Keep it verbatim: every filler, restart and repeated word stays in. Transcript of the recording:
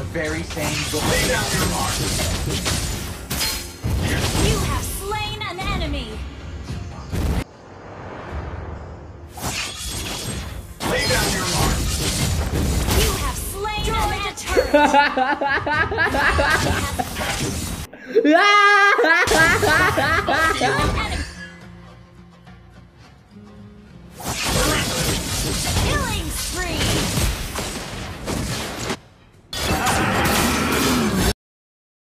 very same goal. Lay down your arms. You have slain an enemy. Lay down your arms. You have slain an enemy.